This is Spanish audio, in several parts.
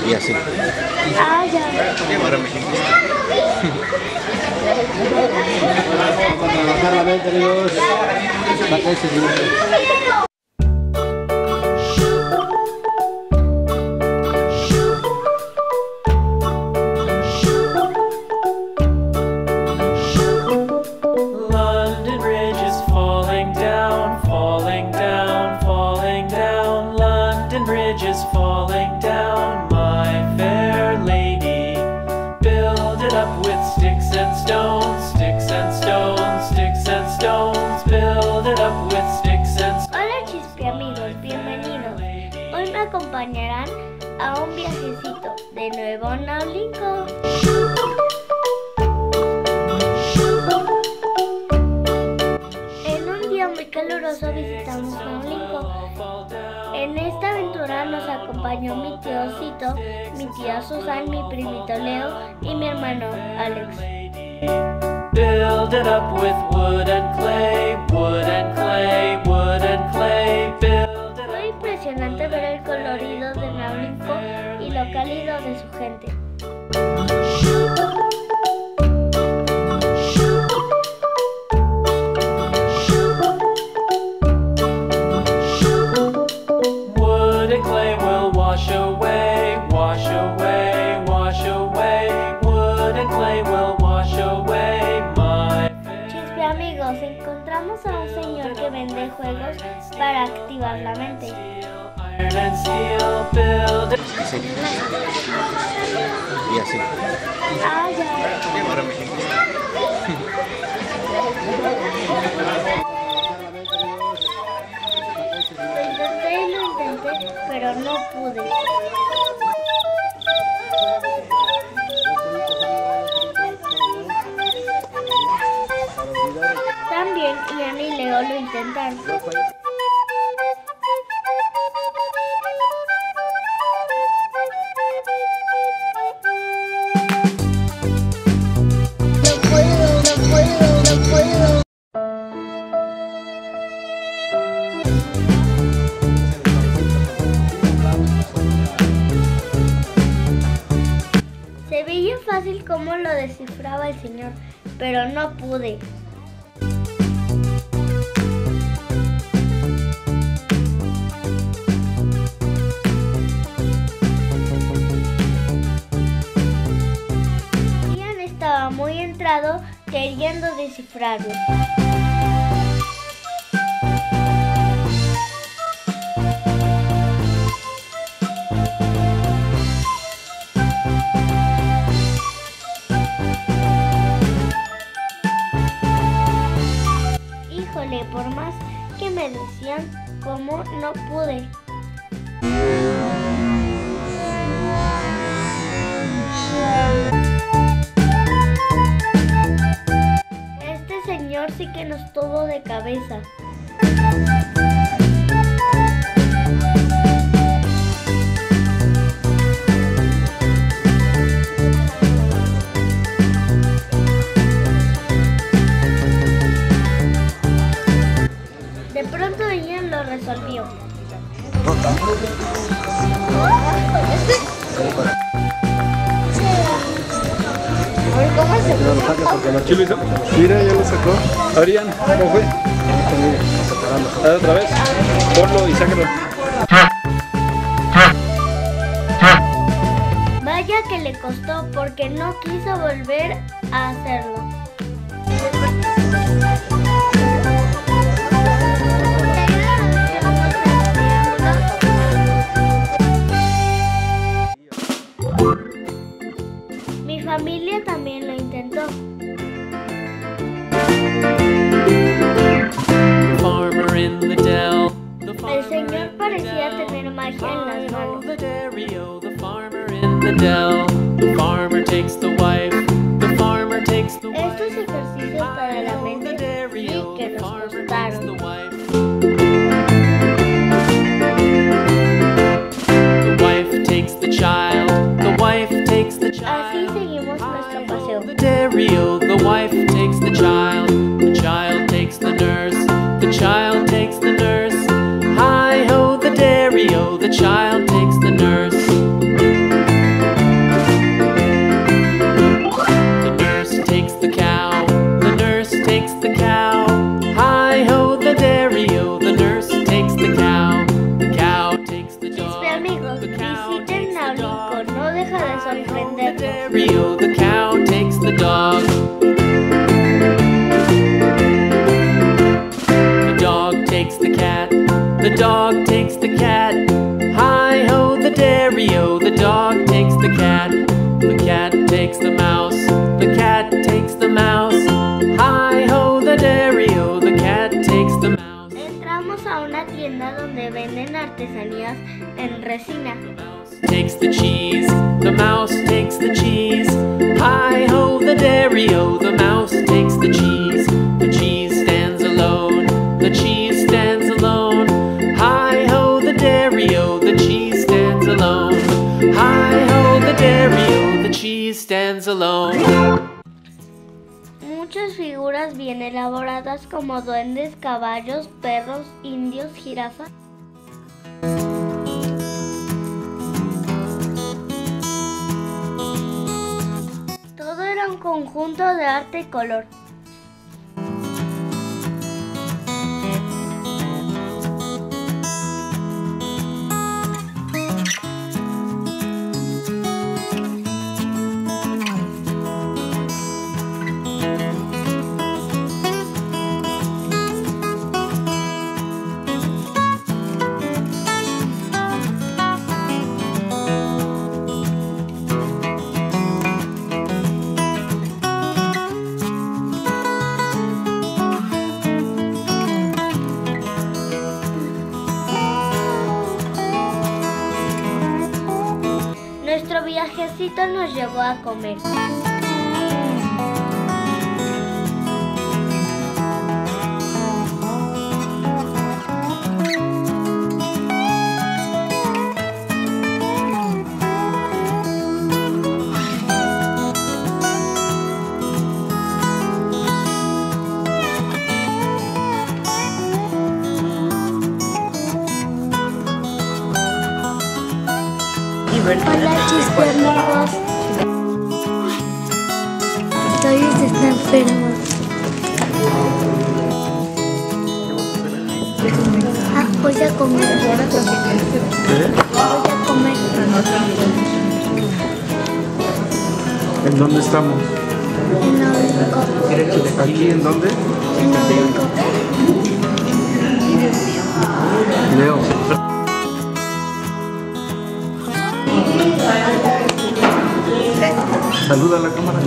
y así. Ah, ya. Ahora me dijiste. Vamos a trabajar la mente, amigos. Va a caerse sin nombre. London Bridge is falling down, falling down, falling down. London Bridge is falling down, my fair lady. Build it up with sticks and stones, sticks and stones, sticks and stones. Build it up with sticks and stones. Hola Chispe amigos, bienvenidos. Hoy me acompañarán a un viajecito de nuevo a Naulinco. En un día muy caluroso visitamos Naulinco. En esta aventura nos acompañó mi tío Osito, mi tía Susan, mi primito Leo y mi hermano Alex. Build it up with wood and clay, wood and clay, wood and clay. Build it up. Fue impresionante ver el colorido de Naulinco y lo cálido de su gente. Wood and clay will wash away, wash away, wash away. Wood and clay will wash away, my Chispe amigos, encontramos a un señor que vende juegos para activar la mente. iron and steel. Build it. Y así. Ah, ya. Ahora me dijiste. Lo intenté, pero no pude. También Ian y Leo lo intentaron. No puedo. Se veía fácil cómo lo descifraba el señor, pero no pude. Ian estaba muy entrado queriendo descifrarlo. Híjole, por más que me decían cómo, no pude. Este señor sí que nos tuvo de cabeza. De pronto Ian lo resolvió. ¿Sí lo hizo? Mira, ya lo sacó. Adrián, ¿cómo fue? A ver, otra vez. Ponlo y sácalo. Vaya que le costó porque no quiso volver a hacerlo. Mi familia también lo intentó. Farmer in the dell. El señor parecía tener magia en las manos. The farmer in the dell. The farmer takes the wife. The farmer takes the wife. Estos ejercicios para la mente sí que nos costaron. The wife takes the child. The wife takes the Así child. seguimos nuestro paseo. The dairy-o, the wife takes the child takes the nurse, the child takes the nurse. Hi-ho, the dairy-o, the child takes the nurse. Amigos, visiten Naulinco, no deja de sorprendernos. Rio, the cow takes the dog. The dog takes the cat. The dog takes the cat. Hi ho, the dairy-o, the dog takes the cat. The cat takes the mouse. The cat takes the mouse. Hi ho, the dairy-o, the cat takes the mouse. Entramos a una tienda donde venden artesanías en resina. Takes the cheese, the mouse takes the cheese. Hi ho, the dairy-o, the mouse takes the cheese. The cheese stands alone, the cheese stands alone. Hi ho, the dairy-o, the cheese stands alone. Hi ho, the dairy-o, the cheese stands alone. Muchas figuras bien elaboradas como duendes, caballos, perros, indios, jirafas. Todo era un conjunto de arte y color. Nuestro viajecito nos llevó a comer. Hola chistes amigos. Todos están enfermos. Voy a comer. Voy a comer. ¿En dónde estamos? En Naulinco. ¿Aquí en dónde? En Naulinco. Leo. Saluda a la cámara.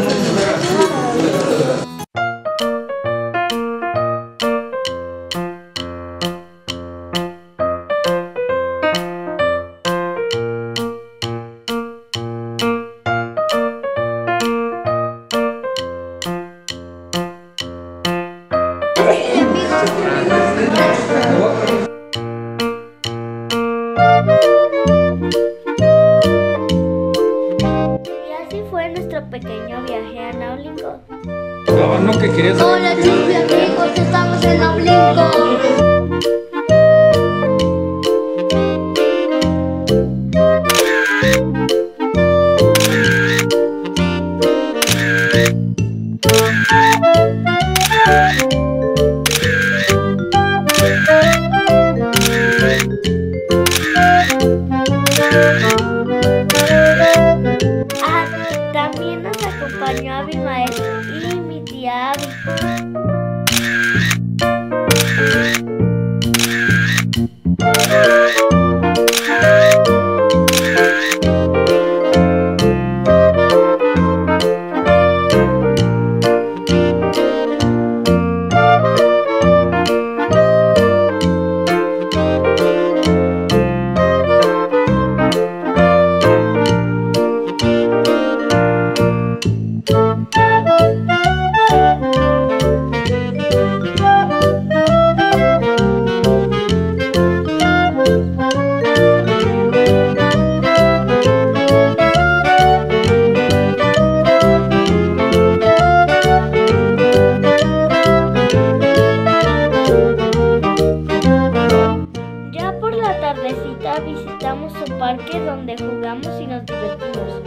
Nuestro pequeño viaje a Naulinco. No, que querías saber. Hola chicos amigos, estamos en Naulinco. También nos acompañó Abimael y mi tía Abby. Visitamos un parque donde jugamos y nos divertimos.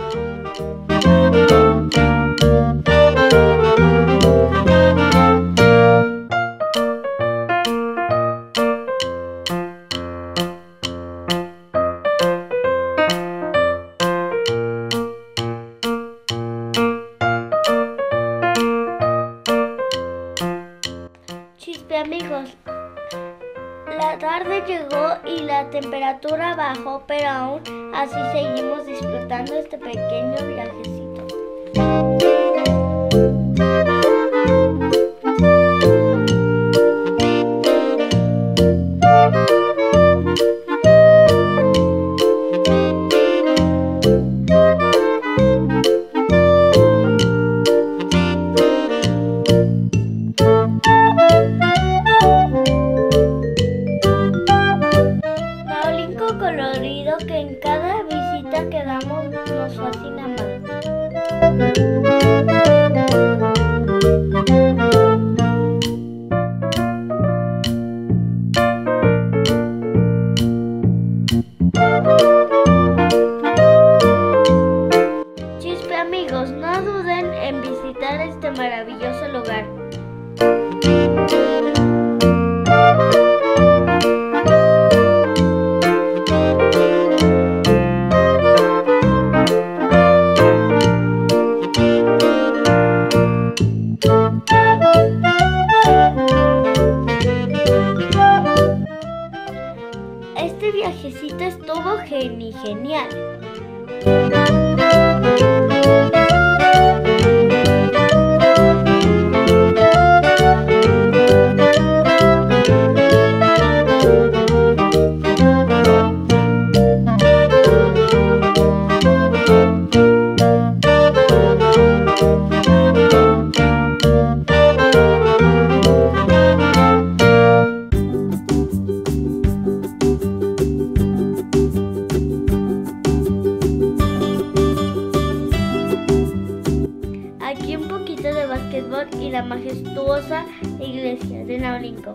La temperatura bajó, pero aún así seguimos disfrutando este pequeño viajecito. Colorido que en cada visita que damos nos fascina más. Chispe amigos, no duden en visitar este maravilloso lugar. Este viajecito estuvo genial. Aquí un poquito de básquetbol y la majestuosa iglesia de Naulinco.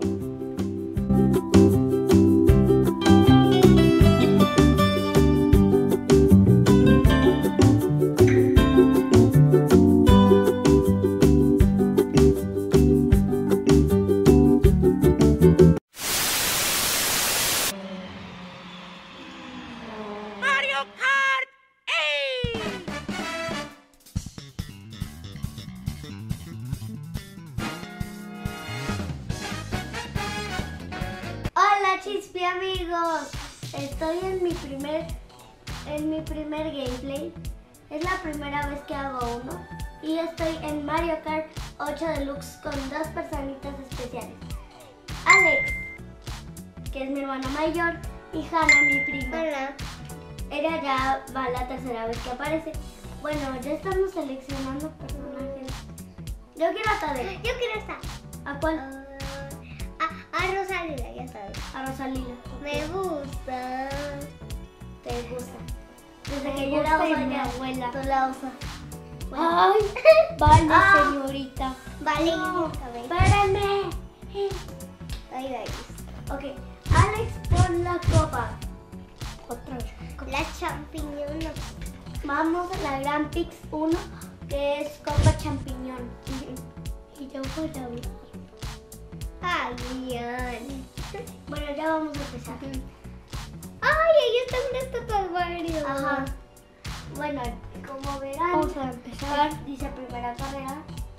Hola Chispi amigos, estoy en mi primer gameplay. Es la primera vez que hago uno y estoy en Mario Kart 8 Deluxe con dos personitas especiales. Alex, que es mi hermano mayor, y Hannah, mi prima. Hola. Ella ya va la tercera vez que aparece. Bueno, ya estamos seleccionando personajes. Yo quiero a Tadeo. Yo quiero estar. ¿A cuál? A Rosalila, ya sabes. A Rosalila. Me gusta. ¿Te gusta? Desde Me que yo la gusta uso y mi me abuela. Tú la usas. Ay, vale, señorita. Vale, No, a ver. espérame. Ahí va. Ok, Alex, pon la copa. Otra vez. La champiñón. Vamos a la Grand Prix 1, que es copa champiñón. Y yo voy a hablar. Ay, bien. Bueno, ya vamos a empezar. Ay, ahí están las tapas varios. Ajá. Bueno, como verán, Vamos a empezar. Dice primera carrera.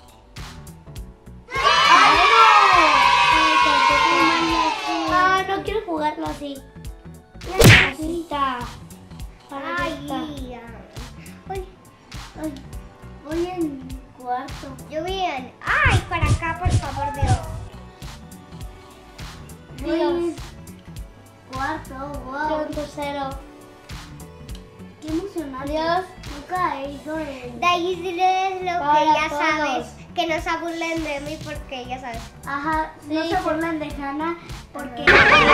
Ah, no quiero jugarlo así. La casita. Ay, Ay, voy en cuarto. yo bien. Ay, para acá, por favor, Dios. Voy en cuarto, wow. Yo en tercero. Qué emocionante. Dios. Nunca he ido en... De ahí diles lo Para que ya todos. sabes. Que no se burlen de mí porque ya sabes. Ajá, no Sí, se sí. burlen de Hannah porque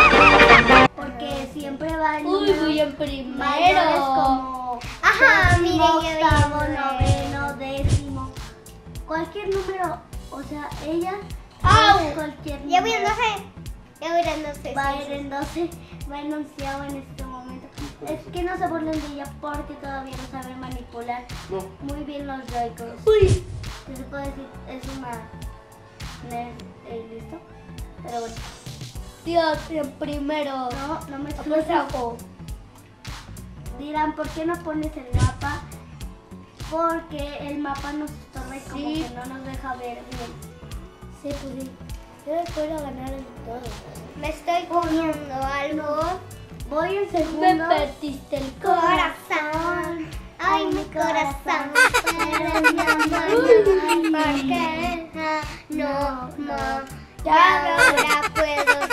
siempre va en Uy, números voy en mayores primero. como Ajá, mire, décimo, yo octavo, bien. noveno, décimo. Cualquier número, o sea, ella ¡Au! cualquier Ya voy en número 12. Ya voy en 12. va a ir en 12, va enunciado en este momento. Es que no se burlen de ella porque todavía no sabe manipular muy bien los Joy-Cons. Uy. ¿Qué se puede decir? Es una nerd, ¿listo? Pero bueno. Dios, en primero. No me Después explico. abajo. Dirán, ¿por qué no pones el mapa? Porque el mapa nos estorba y como Sí. que no nos deja ver bien. Sí, pues sí. Yo puedo ganar en todo. Me estoy comiendo algo. Voy en Me segundo. partiste el corazón. Ay, mi corazón. Porque no, ya ahora puedo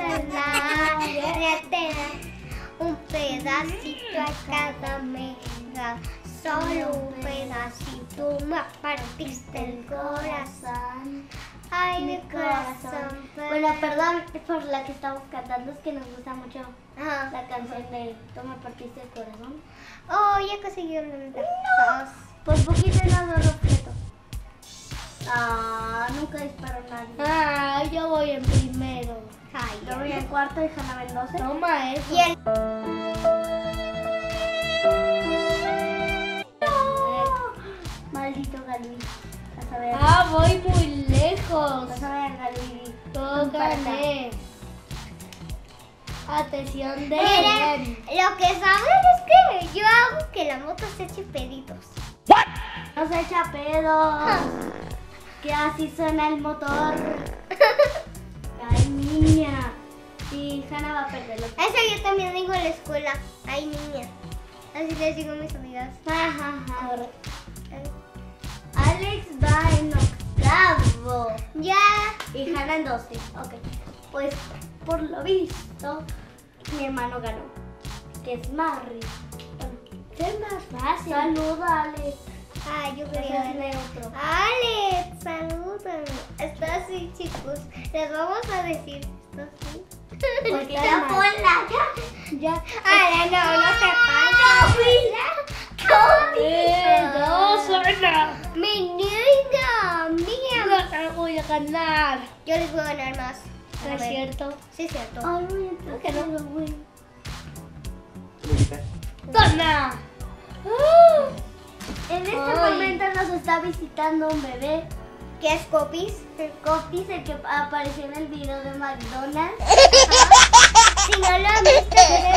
tener un pedacito a cada mega. Solo un pedacito, me partiste el corazón. Ay, mi corazón. Bueno, perdón por la que estamos cantando, es que nos gusta mucho Ajá. la canción de Tú me partiste el corazón. Oh, ya conseguí un dos. Por poquito y no lo respeto. Ah, nunca disparó nadie. Ah, yo voy en primero. Ay, Yo voy en cuarto y Hannah en 12. toma eso. Y el... Maldito Galui. Vas a ver. Ah, voy muy lejos. Vas a ver, Galui. Todo Para acá. gané. Atención de... Miren, lo que saben es que yo hago que la moto se eche peditos. No se echa pedo. Que así suena el motor. Ay, niña. Y Hannah va a perderlo. Eso yo también digo en la escuela. Ay, niña. Así les digo a mis amigas. Alex va en octavo. Ya. Y Hannah en 12. Ok. Pues por lo visto, mi hermano ganó. Que es Marry. Es más fácil. Saluda, Alex. Ah, yo Ese quería es neutro. Alex, salúdame. Está así, chicos. Les vamos a decir. Está así. Porque Está ya mal. ponla, ya. Ay, no se pasa. No, suena. Mi niña, mía. No voy a ganar. Yo les voy a ganar más. ¿No es cierto? Sí, es cierto. Ay, voy a no, güey. ¡Toma! En este Ay. momento nos está visitando un bebé. ¿Qué es Copies? Copies, el que apareció en el video de McDonald's. Si no lo han visto,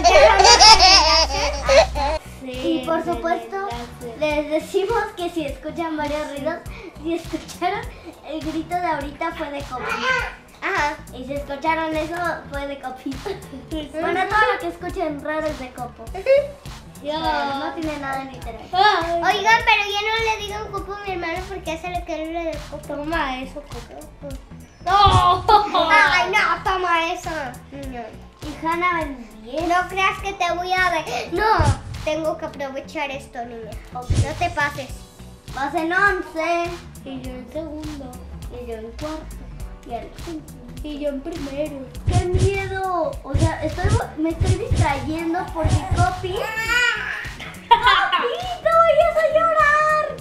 Y por supuesto, les decimos que si escuchan varios ruidos, si escucharon el grito de ahorita fue de Copies. Ajá. Y si escucharon eso, fue de Copies. Bueno, todo lo que escuchen raro es de Copo. No tiene nada literal. Oigan, pero ya no le digan Copo a mi hermano porque hace lo que le de Copo. Toma eso, Copo. ¡No! ¡Ay, no! Toma eso. No. Y Hannah va en 10. No creas que te voy a dar. No, tengo que aprovechar esto, niña. No te pases. Vas en 11. Y yo en segundo. Y yo en cuarto. Y Alex en quinto. Y yo en primero. ¡Qué miedo! O sea, me estoy distrayendo porque Copies... ¡Copi! ¡No vayas a llorar!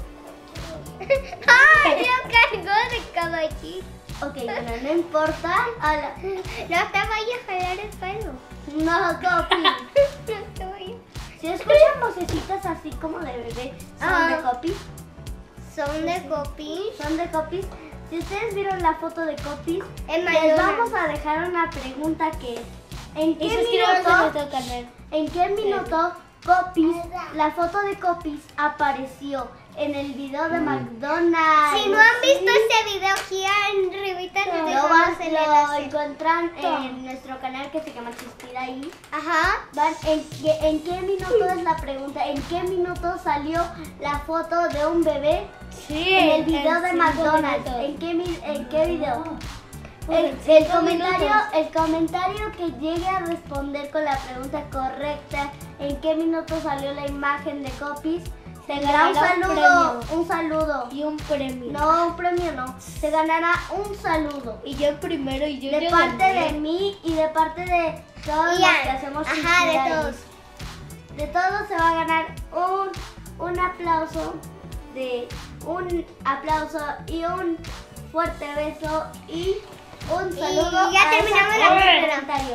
¡Ay, yo cargo de caballito! Ok, bueno, no importa. Hola. No te vayas a jalar el pelo. No, Copi. No te vayas. Si escuchan vocecitas así como de bebé, son de Copies. Son de Copies. Son de Copies. Si ustedes vieron la foto de Copies, En les McDonald's. vamos a dejar una pregunta que es: ¿en Y qué suscríbanse a minuto? nuestro canal. ¿En qué minuto Copies, la foto de Copies apareció en el video de McDonald's? Si no han visto este video, aquí arribita les lo, dejamos el lo enlace. encuentran en nuestro canal que se llama Existir Ahí. Ajá. ¿En qué minuto es la pregunta? ¿En qué minuto salió la foto de un bebé Sí. en el video de McDonald's? ¿En qué video? El comentario que llegue a responder con la pregunta correcta, ¿en qué minuto salió la imagen de Copies? Se ganará un saludo. Y un premio. No, un premio no. Se ganará un saludo. Y yo primero y yo De parte de mí y de parte de todos los que hacemos Ajá, Existir de Ahí. todos. De todos se va a ganar un aplauso, y un fuerte beso y un saludo. ya a terminamos esa la por primera. comentario.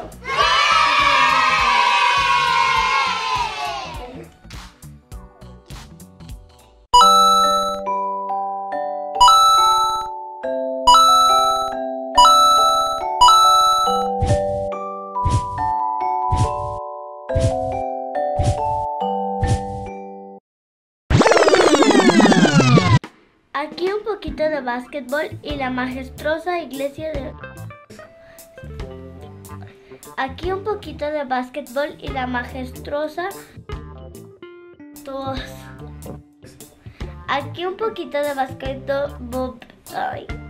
Aquí un poquito de básquetbol y la majestuosa iglesia de... Aquí un poquito de básquetbol y la majestuosa. Aquí un poquito de básquetbol. Ay.